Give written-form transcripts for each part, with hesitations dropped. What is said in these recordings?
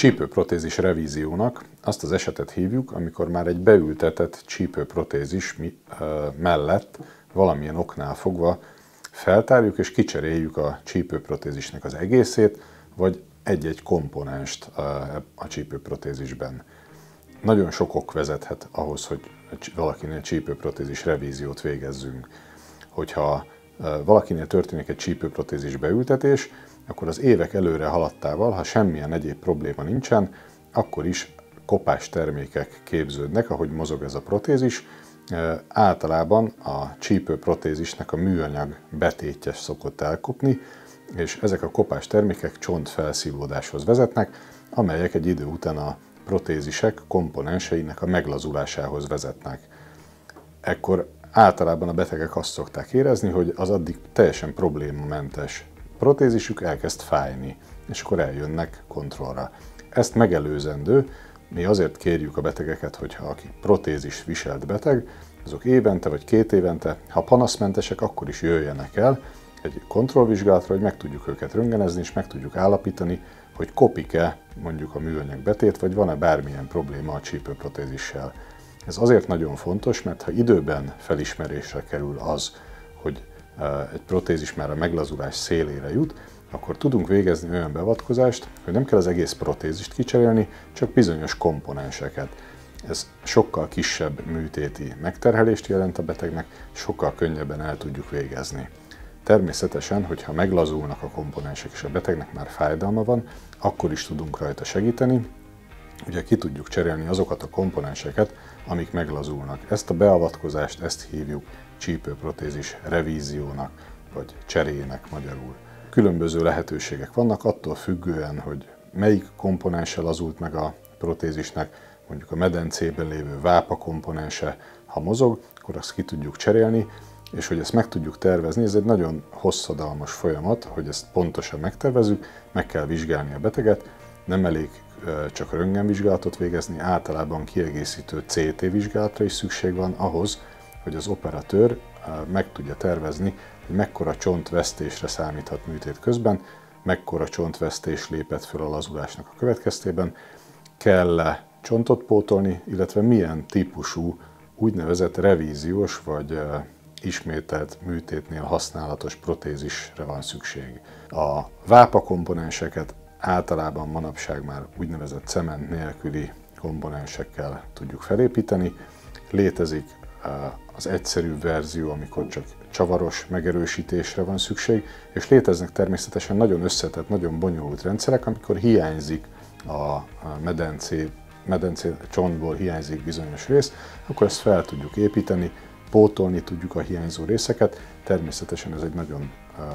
Csípőprotézis revíziónak azt az esetet hívjuk, amikor már egy beültetett csípőprotézis mellett valamilyen oknál fogva feltárjuk és kicseréljük a csípőprotézisnek az egészét, vagy egy-egy komponenst a csípőprotézisben. Nagyon sok ok vezethet ahhoz, hogy valakinél csípőprotézis revíziót végezzünk. Hogyha valakinél történik egy csípőprotézis beültetés, akkor az évek előre haladtával, ha semmilyen egyéb probléma nincsen, akkor is kopás termékek képződnek, ahogy mozog ez a protézis. Általában a csípőprotézisnek a műanyag betétje szokott elkopni, és ezek a kopás termékek csontfelszívódáshoz vezetnek, amelyek egy idő után a protézisek komponenseinek a meglazulásához vezetnek. Ekkor általában a betegek azt szokták érezni, hogy az addig teljesen problémamentes protézisük elkezd fájni, és akkor eljönnek kontrollra. Ezt megelőzendő, mi azért kérjük a betegeket, hogyha aki protézis viselt beteg, azok évente vagy 2 évente, ha panaszmentesek, akkor is jöjjenek el egy kontrollvizsgálatra, hogy meg tudjuk őket röntgenezni, és meg tudjuk állapítani, hogy kopik-e mondjuk a műanyag betét, vagy van-e bármilyen probléma a csípőprotézissel. Ez azért nagyon fontos, mert ha időben felismerésre kerül az, hogy egy protézis már a meglazulás szélére jut, akkor tudunk végezni olyan beavatkozást, hogy nem kell az egész protézist kicserélni, csak bizonyos komponenseket. Ez sokkal kisebb műtéti megterhelést jelent a betegnek, sokkal könnyebben el tudjuk végezni. Természetesen, hogyha meglazulnak a komponensek és a betegnek már fájdalma van, akkor is tudunk rajta segíteni. Ugye ki tudjuk cserélni azokat a komponenseket, amik meglazulnak. Ezt a beavatkozást, ezt hívjuk csípőprotézis revíziónak, vagy cseréjének magyarul. Különböző lehetőségek vannak, attól függően, hogy melyik komponense lazult meg a protézisnek, mondjuk a medencében lévő vápa komponense, ha mozog, akkor azt ki tudjuk cserélni, és hogy ezt meg tudjuk tervezni, ez egy nagyon hosszadalmas folyamat, hogy ezt pontosan megtervezzük, meg kell vizsgálni a beteget, nem elég csak röntgenvizsgálatot végezni, általában kiegészítő CT vizsgálatra is szükség van ahhoz, hogy az operatőr meg tudja tervezni, hogy mekkora csontvesztésre számíthat műtét közben, mekkora csontvesztés lépett föl a lazulásnak a következtében, kell-e csontot pótolni, illetve milyen típusú úgynevezett revíziós vagy ismételt műtétnél használatos protézisre van szükség. A vápa komponenseket általában manapság már úgynevezett cement nélküli komponensekkel tudjuk felépíteni. Létezik az egyszerűbb verzió, amikor csak csavaros megerősítésre van szükség, és léteznek természetesen nagyon összetett, nagyon bonyolult rendszerek, amikor hiányzik a medencé csontból hiányzik bizonyos rész, akkor ezt fel tudjuk építeni, pótolni tudjuk a hiányzó részeket. Természetesen ez egy nagyon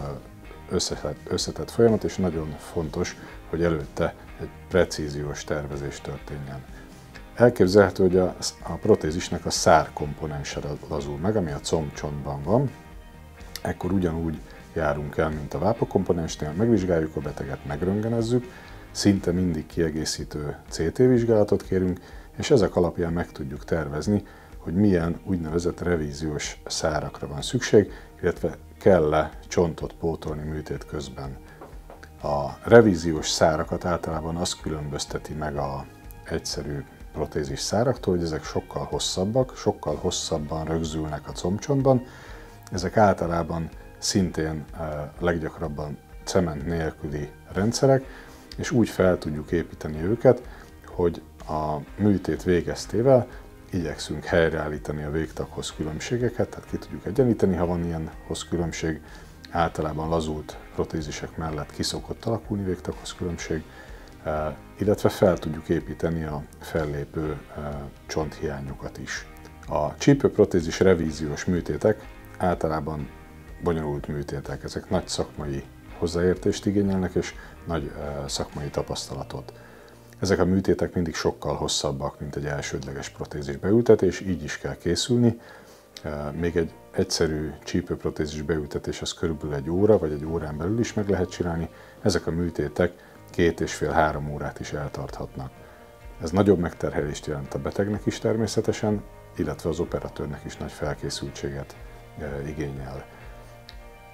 összetett folyamat, és nagyon fontos, hogy előtte egy precíziós tervezés történjen. Elképzelhető, hogy a protézisnek a szár komponense lazul meg, ami a combcsontban van. Ekkor ugyanúgy járunk el, mint a vápa komponensnél, megvizsgáljuk a beteget, megröntgenezzük, szinte mindig kiegészítő CT vizsgálatot kérünk, és ezek alapján meg tudjuk tervezni, hogy milyen úgynevezett revíziós szárakra van szükség, illetve kell-e csontot pótolni műtét közben. A revíziós szárakat általában az különbözteti meg az egyszerű protézis száraktól, hogy ezek sokkal hosszabbak, sokkal hosszabban rögzülnek a combcsontban. Ezek általában szintén leggyakrabban cement nélküli rendszerek, és úgy fel tudjuk építeni őket, hogy a műtét végeztével igyekszünk helyreállítani a végtaghoz különbségeket, tehát ki tudjuk egyenlíteni, ha van ilyen hosszkülönbség. Általában lazult protézisek mellett ki szokott alakulni végtaghoz különbség, illetve fel tudjuk építeni a fellépő csonthiányokat is. A csípőprotézis revíziós műtétek általában bonyolult műtétek, ezek nagy szakmai hozzáértést igényelnek és nagy szakmai tapasztalatot. Ezek a műtétek mindig sokkal hosszabbak, mint egy elsődleges protézis beültetés, így is kell készülni. Még egy egyszerű csípőprotézis beültetés az körülbelül 1 óra, vagy 1 órán belül is meg lehet csinálni. Ezek a műtétek 2,5-3 órát is eltarthatnak. Ez nagyobb megterhelést jelent a betegnek is természetesen, illetve az operatőrnek is nagy felkészültséget igényel.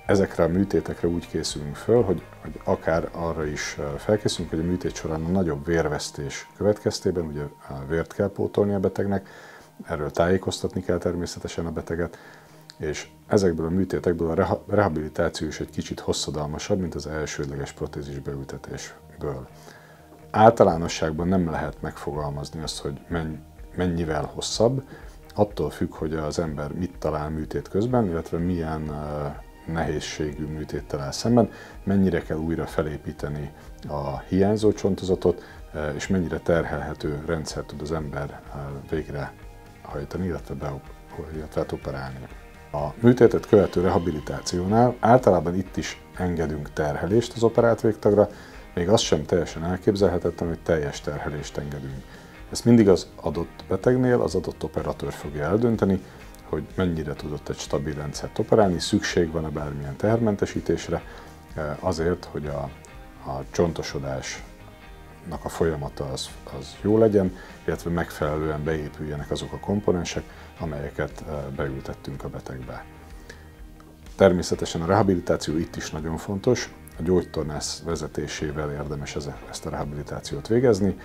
ezekre a műtétekre úgy készülünk föl, hogy akár arra is felkészülünk, hogy a műtét során a nagyobb vérvesztés következtében, ugye vért kell pótolni a betegnek, erről tájékoztatni kell természetesen a beteget, és ezekből a műtétekből a rehabilitáció is egy kicsit hosszadalmasabb, mint az elsődleges protézis beültetésből. Általánosságban nem lehet megfogalmazni azt, hogy mennyivel hosszabb, attól függ, hogy az ember mit talál műtét közben, illetve milyen nehézségű műtéttel áll szemben, mennyire kell újra felépíteni a hiányzó csontozatot, és mennyire terhelhető rendszer tud az ember végrehajtani, illetve operálni. A műtétet követő rehabilitációnál általában itt is engedünk terhelést az operált végtagra, még az sem teljesen elképzelhetetlen, hogy teljes terhelést engedünk. Ezt mindig az adott betegnél az adott operatőr fogja eldönteni, hogy mennyire tudott egy stabil rendszert operálni, szükség van-e bármilyen tehermentesítésre, azért, hogy a csontosodásnak a folyamata az jó legyen, illetve megfelelően beépüljenek azok a komponensek, amelyeket beültettünk a betegbe. Természetesen a rehabilitáció itt is nagyon fontos, a gyógytornász vezetésével érdemes ezt a rehabilitációt végezni.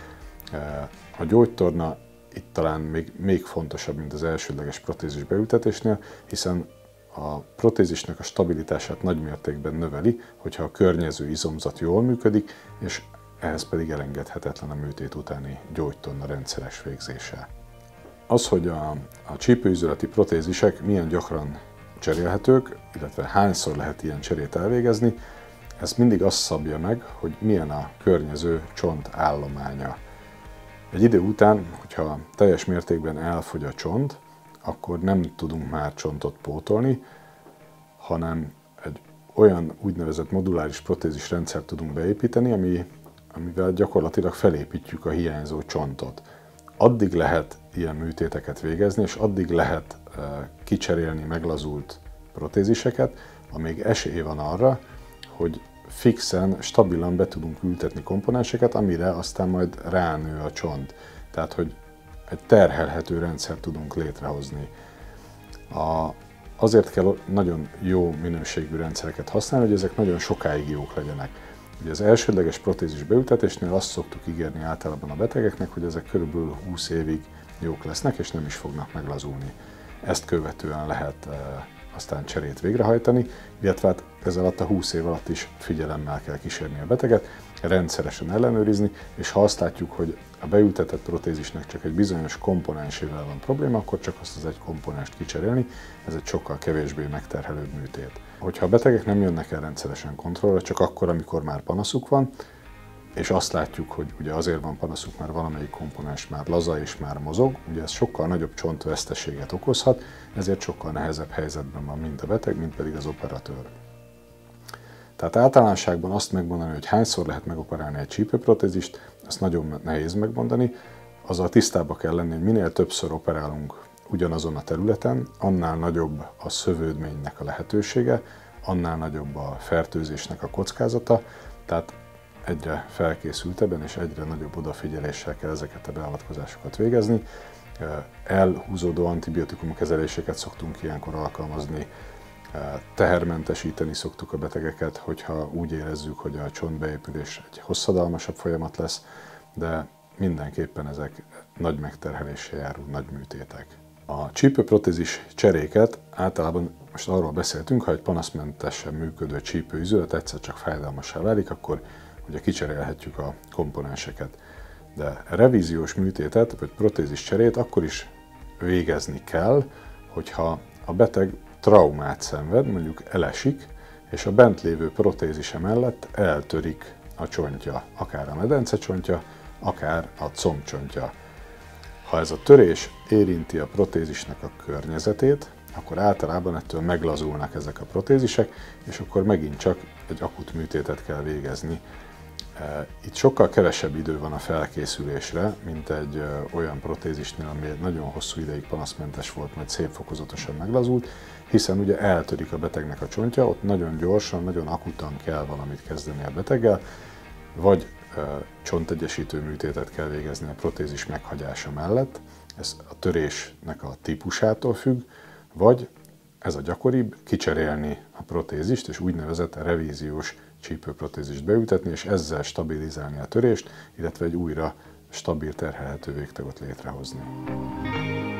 A gyógytorna itt talán még fontosabb, mint az elsődleges protézis beültetésnél, hiszen a protézisnek a stabilitását nagy mértékben növeli, hogyha a környező izomzat jól működik, és ehhez pedig elengedhetetlen a műtét utáni gyógytorna rendszeres végzése. Az, hogy a csípőizületi protézisek milyen gyakran cserélhetők, illetve hányszor lehet ilyen cserét elvégezni, ezt mindig azt szabja meg, hogy milyen a környező csont állománya. Egy idő után, hogyha teljes mértékben elfogy a csont, akkor nem tudunk már csontot pótolni, hanem egy olyan úgynevezett moduláris protézis rendszert tudunk beépíteni, amivel gyakorlatilag felépítjük a hiányzó csontot. Addig lehet ilyen műtéteket végezni, és addig lehet kicserélni meglazult protéziseket, amíg esély van arra, hogy fixen, stabilan be tudunk ültetni komponenseket, amire aztán majd ránő a csont. Tehát, hogy egy terhelhető rendszert tudunk létrehozni. Azért kell nagyon jó minőségű rendszereket használni, hogy ezek nagyon sokáig jók legyenek. Ugye az elsődleges protézis beültetésnél azt szoktuk ígérni általában a betegeknek, hogy ezek körülbelül 20 évig jók lesznek, és nem is fognak meglazulni. Ezt követően lehet aztán cserét végrehajtani, illetve hát ez alatt a 20 év alatt is figyelemmel kell kísérni a beteget, rendszeresen ellenőrizni, és ha azt látjuk, hogy a beültetett protézisnek csak egy bizonyos komponensével van probléma, akkor csak azt az egy komponenst kicserélni, ez egy sokkal kevésbé megterhelőbb műtét. Hogyha a betegek nem jönnek el rendszeresen kontrollra, csak akkor, amikor már panaszuk van, és azt látjuk, hogy ugye azért van panaszuk, mert valamelyik komponens már laza és már mozog, ugye ez sokkal nagyobb csontveszteséget okozhat, ezért sokkal nehezebb helyzetben van mind a beteg, mind pedig az operatőr. Tehát általánosságban azt megmondani, hogy hányszor lehet megoperálni egy csípőprotézist, azt nagyon nehéz megmondani, azzal tisztában kell lenni, hogy minél többször operálunk ugyanazon a területen, annál nagyobb a szövődménynek a lehetősége, annál nagyobb a fertőzésnek a kockázata, tehát egyre felkészültebben és egyre nagyobb odafigyeléssel kell ezeket a beavatkozásokat végezni. Elhúzódó antibiotikum kezeléseket szoktunk ilyenkor alkalmazni, tehermentesíteni szoktuk a betegeket, hogyha úgy érezzük, hogy a csontbeépülés egy hosszadalmasabb folyamat lesz, de mindenképpen ezek nagy megterheléssel járó nagy műtétek. A csípőprotézis cseréket általában most arról beszéltünk, ha egy panaszmentesen működő csípőizület egyszer csak fájdalmassá válik, akkor ugye kicserélhetjük a komponenseket. De revíziós műtétet vagy protézis cserét akkor is végezni kell, hogyha a beteg traumát szenved, mondjuk elesik, és a bent lévő protézise mellett eltörik a csontja, akár a medencecsontja, akár a combcsontja. Ha ez a törés érinti a protézisnek a környezetét, akkor általában ettől meglazulnak ezek a protézisek, és akkor megint csak egy akut műtétet kell végezni. Itt sokkal kevesebb idő van a felkészülésre, mint egy olyan protézisnél, ami egy nagyon hosszú ideig panaszmentes volt, majd szép fokozatosan meglazult, hiszen ugye eltörik a betegnek a csontja, ott nagyon gyorsan, nagyon akutan kell valamit kezdeni a beteggel, vagy csontegyesítő műtétet kell végezni a protézis meghagyása mellett, ez a törésnek a típusától függ, vagy ez a gyakoribb, kicserélni a protézist, és úgynevezett revíziós csípőprotézist beültetni, és ezzel stabilizálni a törést, illetve egy újra stabil terhelhető végtagot létrehozni.